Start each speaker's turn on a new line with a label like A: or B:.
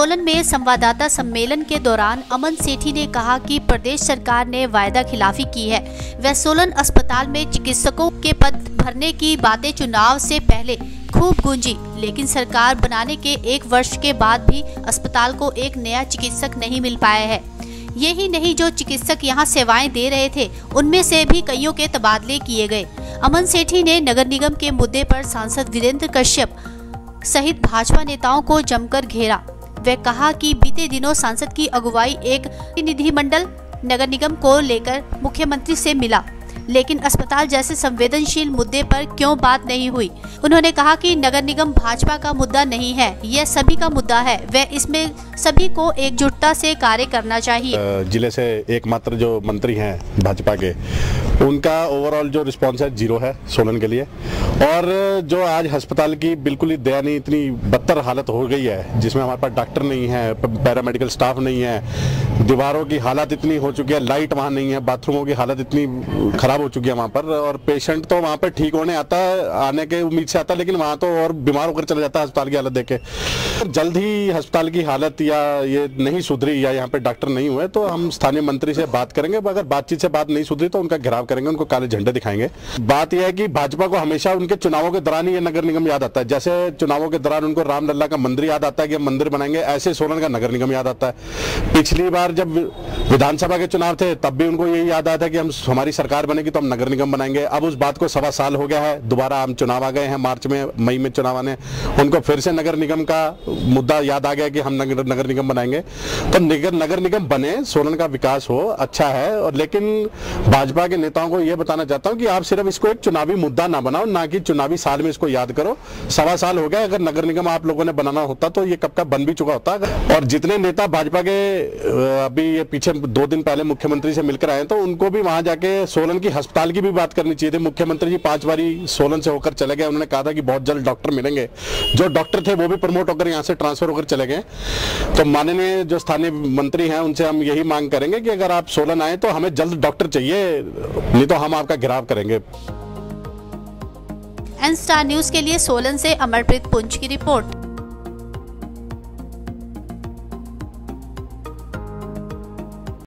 A: सोलन में संवाददाता सम्मेलन के दौरान अमन सेठी ने कहा कि प्रदेश सरकार ने वायदा खिलाफी की है। वह सोलन अस्पताल में चिकित्सकों के पद भरने की बातें चुनाव से पहले खूब गूंजी, लेकिन सरकार बनाने के 1 वर्ष के बाद भी अस्पताल को एक नया चिकित्सक नहीं मिल पाया है। यही नहीं, जो चिकित्सक यहां सेवाएं दे रहे थे उनमें से भी कईयों के तबादले किए गए। अमन सेठी ने नगर निगम के मुद्दे पर सांसद वीरेंद्र कश्यप सहित भाजपा नेताओं को जमकर घेरा। वह कहा कि बीते दिनों सांसद की अगुवाई एक प्रतिनिधिमंडल नगर निगम को लेकर मुख्यमंत्री से मिला, लेकिन अस्पताल जैसे संवेदनशील मुद्दे पर क्यों बात नहीं हुई। उन्होंने कहा कि नगर निगम भाजपा का मुद्दा नहीं है, यह सभी का मुद्दा है। वह इसमें सभी को एकजुटता से कार्य करना चाहिए।
B: जिले से एकमात्र जो मंत्री हैं भाजपा के, उनका ओवरऑल जो रिस्पॉन्स है 0 है सोलन के लिए। और जो आज अस्पताल की बिल्कुल ही दयनीय इतनी बदतर हालत हो गई है, जिसमें हमारे पास डॉक्टर नहीं है, पैरामेडिकल स्टाफ नहीं है, दीवारों की हालत इतनी हो चुकी है, लाइट वहाँ नहीं है, बाथरूमों की हालत इतनी खराब हो चुकी है वहाँ पर। और पेशेंट तो वहाँ पर ठीक होने आता है, आने के उम्मीद से आता है, लेकिन वहाँ तो और बीमार होकर चला जाता है अस्पताल की हालत देखे। जल्द ही अस्पताल की हालत या ये नहीं सुधरी या यहाँ पे डॉक्टर नहीं हुए तो हम स्थानीय मंत्री से बात करेंगे। अगर बातचीत से बात नहीं सुधरी तो उनका घेराव करेंगे, उनको काले झंडे दिखाएंगे। बात यह है कि भाजपा को हमेशा उनके चुनावों के दौरान ही ये नगर निगम याद आता है। जैसे चुनावों के दौरान उनको रामलला का मंदिर याद आता है कि हम मंदिर बनाएंगे, ऐसे सोलन का नगर निगम याद आता है। पिछली बार जब विधानसभा के चुनाव थे तब भी उनको यही याद आया था कि हम हमारी सरकार बनेगी तो हम नगर निगम बनाएंगे। अब उस बात को 1.25 साल हो गया है, दोबारा हम चुनाव आ गए हैं, मार्च में मई में चुनाव आने, उनको फिर से नगर निगम का मुद्दा याद आ गया कि हम नगर निगम बनाएंगे। तो नगर निगम बने, सोलन का विकास हो, अच्छा है। और लेकिन भाजपा के नेताओं को यह बताना चाहता हूं कि आप सिर्फ इसको एक चुनावी मुद्दा ना बनाओ, ना कि चुनावी साल में इसको याद करो। 1.25 साल हो गया, अगर नगर निगम आप लोगों ने बनाना होता तो ये कब का बन भी चुका होता। और जितने नेता भाजपा के अभी ये पीछे 2 दिन पहले मुख्यमंत्री से मिलकर आए तो उनको भी वहां जाके सोलन की अस्पताल की भी बात करनी चाहिए थी। मुख्यमंत्री जी 5 बारी सोलन से होकर चले गए, उन्होंने कहा था कि बहुत जल्द डॉक्टर मिलेंगे। जो डॉक्टर थे वो भी प्रमोट होकर यहाँ से ट्रांसफर होकर चले गए। तो माननीय जो स्थानीय मंत्री हैं उनसे हम यही मांग करेंगे कि अगर आप सोलन आए तो हमें जल्द डॉक्टर चाहिए, नहीं तो हम आपका घेराव करेंगे।
A: एन स्टार न्यूज के लिए सोलन से अमरप्रीत पुंज की रिपोर्ट।